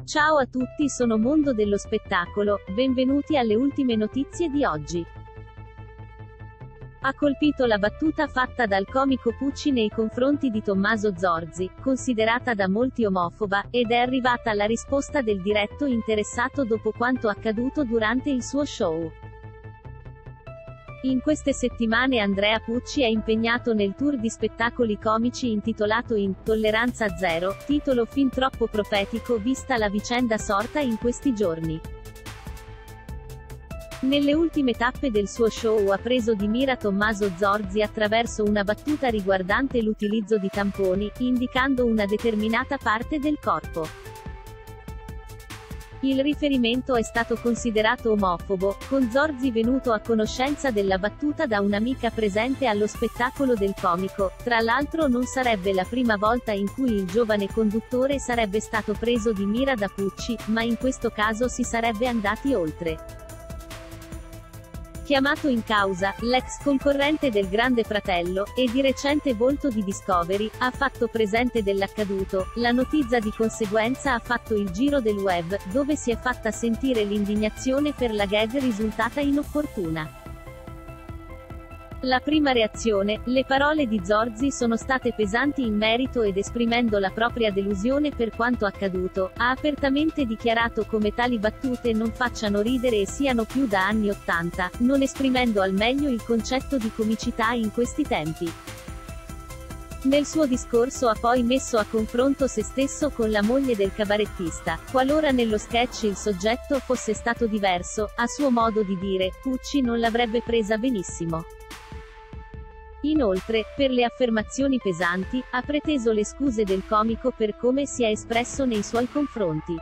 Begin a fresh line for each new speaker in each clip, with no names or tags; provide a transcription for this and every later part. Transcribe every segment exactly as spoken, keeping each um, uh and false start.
Ciao a tutti, sono Mondo dello Spettacolo, benvenuti alle ultime notizie di oggi. Ha colpito la battuta fatta dal comico Pucci nei confronti di Tommaso Zorzi, considerata da molti omofoba, ed è arrivata la risposta del diretto interessato dopo quanto accaduto durante il suo show. In queste settimane Andrea Pucci è impegnato nel tour di spettacoli comici intitolato Intolleranza Zero, titolo fin troppo profetico vista la vicenda sorta in questi giorni. Nelle ultime tappe del suo show ha preso di mira Tommaso Zorzi attraverso una battuta riguardante l'utilizzo di tamponi, indicando una determinata parte del corpo. Il riferimento è stato considerato omofobo, con Zorzi venuto a conoscenza della battuta da un'amica presente allo spettacolo del comico. Tra l'altro non sarebbe la prima volta in cui il giovane conduttore sarebbe stato preso di mira da Pucci, ma in questo caso si sarebbe andati oltre. Chiamato in causa, l'ex concorrente del Grande Fratello, e di recente volto di Discovery, ha fatto presente dell'accaduto. La notizia di conseguenza ha fatto il giro del web, dove si è fatta sentire l'indignazione per la gag risultata inopportuna. La prima reazione, le parole di Zorzi sono state pesanti in merito ed esprimendo la propria delusione per quanto accaduto, ha apertamente dichiarato come tali battute non facciano ridere e siano più da anni ottanta, non esprimendo al meglio il concetto di comicità in questi tempi. Nel suo discorso ha poi messo a confronto se stesso con la moglie del cabarettista. Qualora nello sketch il soggetto fosse stato diverso, a suo modo di dire, Pucci non l'avrebbe presa benissimo. Inoltre, per le affermazioni pesanti, ha preteso le scuse del comico per come si è espresso nei suoi confronti.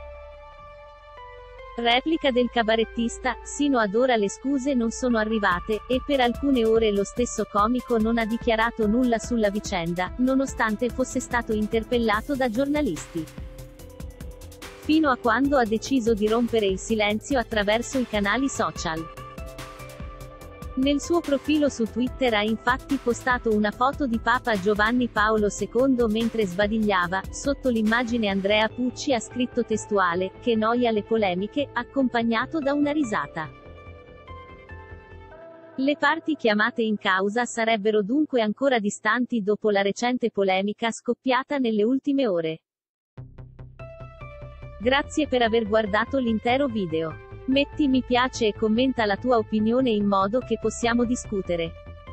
Replica del cabarettista: sino ad ora le scuse non sono arrivate, e per alcune ore lo stesso comico non ha dichiarato nulla sulla vicenda, nonostante fosse stato interpellato da giornalisti. Fino a quando ha deciso di rompere il silenzio attraverso i canali social. Nel suo profilo su Twitter ha infatti postato una foto di Papa Giovanni Paolo secondo mentre sbadigliava. Sotto l'immagine Andrea Pucci ha scritto testuale: "Che noia le polemiche", accompagnato da una risata. Le parti chiamate in causa sarebbero dunque ancora distanti dopo la recente polemica scoppiata nelle ultime ore. Grazie per aver guardato l'intero video. Metti mi piace e commenta la tua opinione in modo che possiamo discutere.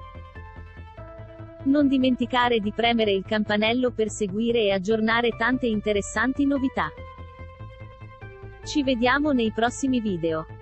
Non dimenticare di premere il campanello per seguire e aggiornare tante interessanti novità. Ci vediamo nei prossimi video.